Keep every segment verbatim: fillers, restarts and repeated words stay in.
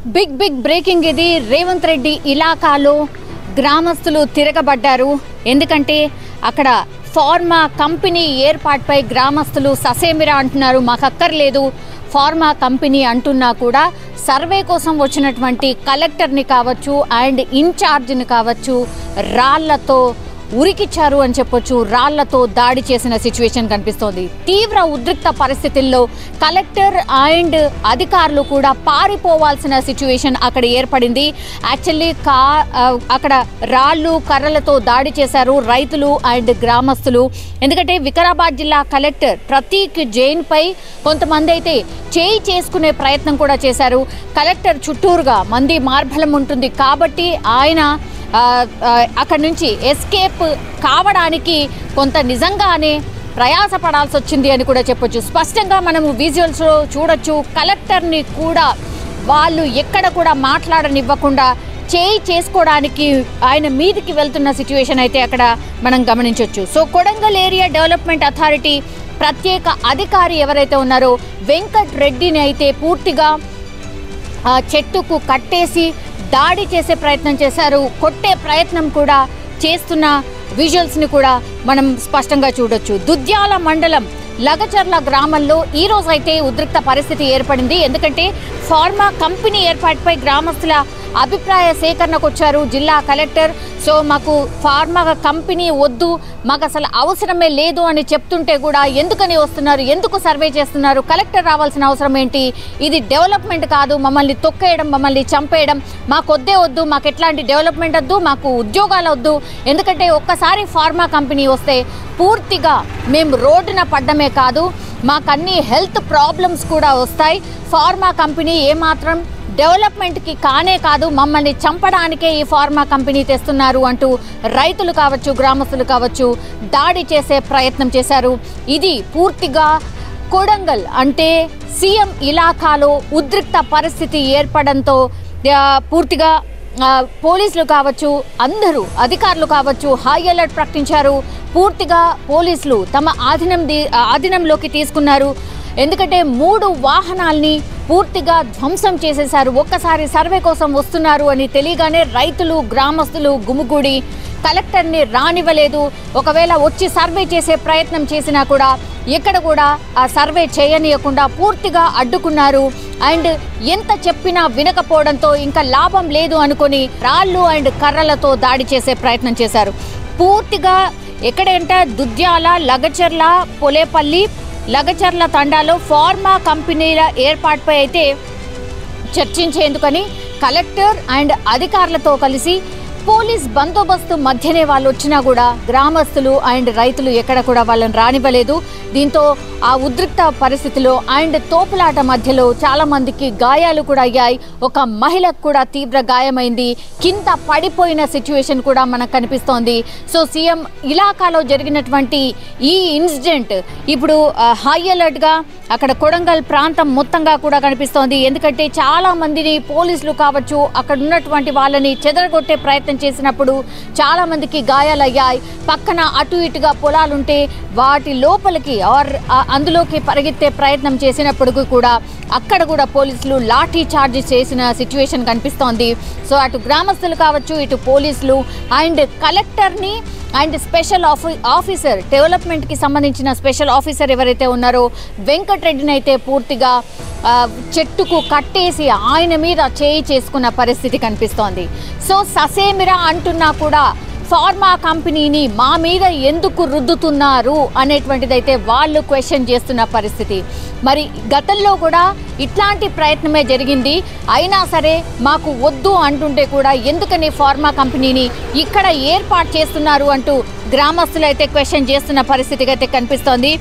Big big breaking ఇది. రేవంత్ రెడ్డి ఇలాకాలో గ్రామస్తులు తిరగబడ్డారు. ఎందుకంటే అక్కడ ఫార్మా కంపెనీ ఏర్పాటుపై గ్రామస్తులు ససేమిరా అంటున్నారు. మాకు అక్కర్లేదు ఫార్మా కంపెనీ అంటున్నా కూడా సర్వే కోసం వచ్చినటువంటి కలెక్టర్ని కావచ్చు అండ్ ఇన్ఛార్జ్ని కావచ్చు రాళ్లతో ఉరికిచ్చారు అని చెప్పొచ్చు. రాళ్లతో దాడి చేసిన సిచ్యువేషన్ కనిపిస్తోంది. తీవ్ర ఉద్రిక్త పరిస్థితుల్లో కలెక్టర్ అండ్ అధికారులు కూడా పారిపోవాల్సిన సిచ్యువేషన్ అక్కడ ఏర్పడింది. యాక్చువల్లీ కా అక్కడ రాళ్ళు కర్రలతో దాడి చేశారు రైతులు అండ్ గ్రామస్తులు. ఎందుకంటే వికారాబాద్ జిల్లా కలెక్టర్ ప్రతీక్ జైన్ పై కొంతమంది అయితే చేయి చేసుకునే ప్రయత్నం కూడా చేశారు. కలెక్టర్ చుట్టూరుగా మంది మార్బలం ఉంటుంది కాబట్టి ఆయన అక్కడి నుంచి ఎస్కేప్ కావడానికి కొంత నిజంగానే ప్రయాసపడాల్సి వచ్చింది అని కూడా చెప్పొచ్చు. స్పష్టంగా మనము విజువల్స్లో చూడొచ్చు. కలెక్టర్ని కూడా వాళ్ళు ఎక్కడ కూడా మాట్లాడనివ్వకుండా చేయి చేసుకోవడానికి ఆయన మీదికి వెళ్తున్న సిచ్యువేషన్ అయితే అక్కడ మనం గమనించవచ్చు. So Kodangal area development authority ప్రత్యేక అధికారి ఎవరైతే ఉన్నారో వెంకట్ రెడ్డిని అయితే పూర్తిగా చెట్టుకు కట్టేసి దాడి చేసే ప్రయత్నం చేశారు. కొట్టే ప్రయత్నం కూడా చేస్తున్న విజువల్స్ని కూడా మనం స్పష్టంగా చూడొచ్చు. దుద్యాల మండలం లగచర్ల గ్రామంలో ఈ రోజు అయితే ఉద్రిక్త పరిస్థితి ఏర్పడింది. ఎందుకంటే ఫార్మా కంపెనీ ఏర్పాటుపై గ్రామస్తుల అభిప్రాయ సేకరణకు వచ్చారు జిల్లా కలెక్టర్. సో మాకు ఫార్మా కంపెనీ వద్దు, మాకు అసలు అవసరమే లేదు అని చెప్తుంటే కూడా ఎందుకని వస్తున్నారు, ఎందుకు సర్వే చేస్తున్నారు, కలెక్టర్ రావాల్సిన అవసరం ఏంటి, ఇది డెవలప్మెంట్ కాదు, మమ్మల్ని తొక్కేయడం, మమ్మల్ని చంపేయడం, మాకు వద్దే వద్దు, మాకు ఎట్లాంటి డెవలప్మెంట్ వద్దు, మాకు ఉద్యోగాలు వద్దు. ఎందుకంటే ఒక్కసారి ఫార్మా కంపెనీ వస్తే పూర్తిగా మేము రోడ్డున పడ్డమే కాదు, మాకు అన్ని హెల్త్ ప్రాబ్లమ్స్ కూడా వస్తాయి. ఫార్మా కంపెనీ ఏమాత్రం డెవలప్మెంట్కి కానే కాదు, మమ్మల్ని చంపడానికే ఈ ఫార్మా కంపెనీ తెస్తున్నారు అంటూ రైతులు కావచ్చు గ్రామస్తులు కావచ్చు దాడి చేసే ప్రయత్నం చేశారు. ఇది పూర్తిగా కొడంగల్ అంటే సీఎం ఇలాకాలో ఉద్రిక్త పరిస్థితి ఏర్పడంతో పూర్తిగా పోలీసులు కావచ్చు అందరూ అధికారులు కావచ్చు హై అలర్ట్ ప్రకటించారు. పూర్తిగా పోలీసులు తమ ఆధీనం ఆధీనంలోకి తీసుకున్నారు. ఎందుకంటే మూడు వాహనాల్ని పూర్తిగా ధ్వంసం చేసేశారు. ఒక్కసారి సర్వే కోసం వస్తున్నారు అని తెలియగానే రైతులు గ్రామస్తులు గుమిగూడి కలెక్టర్ని రానివ్వలేదు. ఒకవేళ వచ్చి సర్వే చేసే ప్రయత్నం చేసినా కూడా ఎక్కడ కూడా ఆ సర్వే చేయనీయకుండా పూర్తిగా అడ్డుకున్నారు. అండ్ ఎంత చెప్పినా వినకపోవడంతో ఇంకా లాభం లేదు అనుకొని రాళ్ళు అండ్ కర్రలతో దాడి చేసే ప్రయత్నం చేశారు. పూర్తిగా ఎక్కడంటే దుద్యాల లగచర్ల పొలేపల్లి లగచర్ల తండాలో ఫార్మా కంపెనీల ఏర్పాటుపై అయితే చర్చించేందుకని కలెక్టర్ అండ్ అధికారులతో కలిసి పోలీస్ బందోబస్తు మధ్యనే వాళ్ళు వచ్చినా కూడా గ్రామస్తులు అండ్ రైతులు ఎక్కడ కూడా వాళ్ళని రానివ్వలేదు. దీంతో ఆ ఉద్రిక్త పరిస్థితిలో అండ్ తోపులాట మధ్యలో చాలా మందికి గాయాలు కూడా అయ్యాయి. ఒక మహిళకు కూడా తీవ్ర గాయమైంది. కింద పడిపోయిన సిచ్యువేషన్ కూడా మనకు కనిపిస్తోంది. సో సీఎం ఇలాకాలో జరిగినటువంటి ఈ ఇన్సిడెంట్ ఇప్పుడు హై అలర్ట్గా అక్కడ కొడంగల్ ప్రాంతం మొత్తంగా కూడా కనిపిస్తోంది. ఎందుకంటే చాలా మందిని పోలీసులు కావచ్చు అక్కడ ఉన్నటువంటి వాళ్ళని చెదరగొట్టే ప్రయత్నం చేసినప్పుడు చాలా మందికి గాయాలయ్యాయి. పక్కన అటు ఇటుగా పొలాలుంటే వాటి లోపలికి ఆర్ అందులోకి పరిగెత్తే ప్రయత్నం చేసినప్పుడు కూడా అక్కడ కూడా పోలీసులు లాఠీ చార్జ్ చేసిన సిచ్యువేషన్ కనిపిస్తోంది. సో అటు గ్రామస్తులు కావచ్చు ఇటు పోలీసులు అండ్ కలెక్టర్ని అండ్ స్పెషల్ ఆఫీ ఆఫీసర్ డెవలప్మెంట్కి సంబంధించిన స్పెషల్ ఆఫీసర్ ఎవరైతే ఉన్నారో వెంకట్ రెడ్డిని అయితే పూర్తిగా చెట్టుకు కట్టేసి ఆయన మీద చేయి చేసుకున్న పరిస్థితి కనిపిస్తోంది. సో ససేమిరా అంటున్నా కూడా ఫార్మా కంపెనీని మా మీద ఎందుకు రుద్దుతున్నారు అనేటువంటిదైతే వాళ్ళు క్వశ్చన్ చేస్తున్న పరిస్థితి. మరి గతంలో కూడా ఇట్లాంటి ప్రయత్నమే జరిగింది. అయినా సరే మాకు వద్దు అంటుంటే కూడా ఎందుకని ఫార్మా కంపెనీని ఇక్కడ ఏర్పాటు చేస్తున్నారు అంటూ గ్రామస్తులు అయితే క్వశ్చన్ చేస్తున్న పరిస్థితిగా అయితే కనిపిస్తోంది.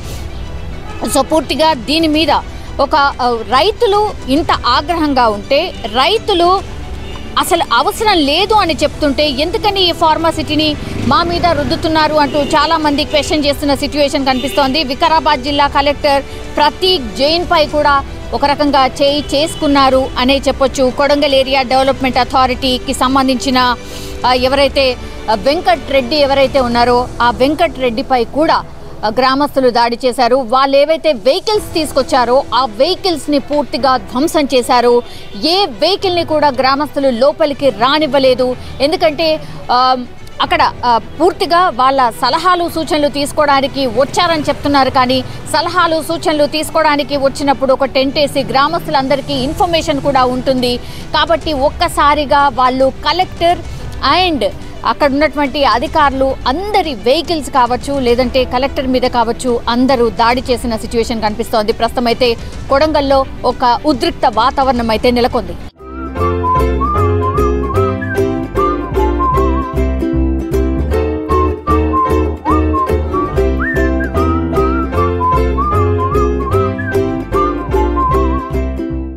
సో పూర్తిగా దీని మీద ఒక రైతులు ఇంత ఆగ్రహంగా ఉంటే రైతులు అసలు అవసరం లేదు అని చెప్తుంటే ఎందుకని ఈ ఫార్మాసిటీని మా మీద రుద్దుతున్నారు అంటూ చాలా మంది క్వశ్చన్ చేస్తున్న సిచ్యువేషన్ కనిపిస్తోంది. వికారాబాద్ జిల్లా కలెక్టర్ ప్రతీక్ జైన్ పై కూడా ఒక రకంగా చేయి చేసుకున్నారు అనే చెప్పొచ్చు. కొడంగల్ ఏరియా డెవలప్మెంట్ అథారిటీకి సంబంధించిన ఎవరైతే వెంకట్ రెడ్డి ఎవరైతే ఉన్నారో ఆ వెంకట్ రెడ్డిపై కూడా గ్రామస్తులు దాడి చేశారు. వాళ్ళు ఏవైతే వెహికల్స్ తీసుకొచ్చారో ఆ వెహికల్స్ని పూర్తిగా ధ్వంసం చేశారు. ఏ వెహికల్ని కూడా గ్రామస్తులు లోపలికి రానివ్వలేదు. ఎందుకంటే అక్కడ పూర్తిగా వాళ్ళ సలహాలు సూచనలు తీసుకోవడానికి వచ్చారని చెప్తున్నారు. కానీ సలహాలు సూచనలు తీసుకోవడానికి వచ్చినప్పుడు ఒక టెంట్ వేసి గ్రామస్తులందరికీ ఇన్ఫర్మేషన్ కూడా ఉంటుంది. కాబట్టి ఒక్కసారిగా వాళ్ళు కలెక్టర్ అండ్ అక్కడ ఉన్నటువంటి అధికారులు అందరి వెహికల్స్ కావచ్చు, లేదంటే కలెక్టర్ మీద కావచ్చు, అందరూ దాడి చేసిన సిచ్యువేషన్ కనిపిస్తోంది. ప్రస్తుతం అయితే కొడంగల్లో ఒక ఉద్రిక్త వాతావరణం అయితే నెలకొంది.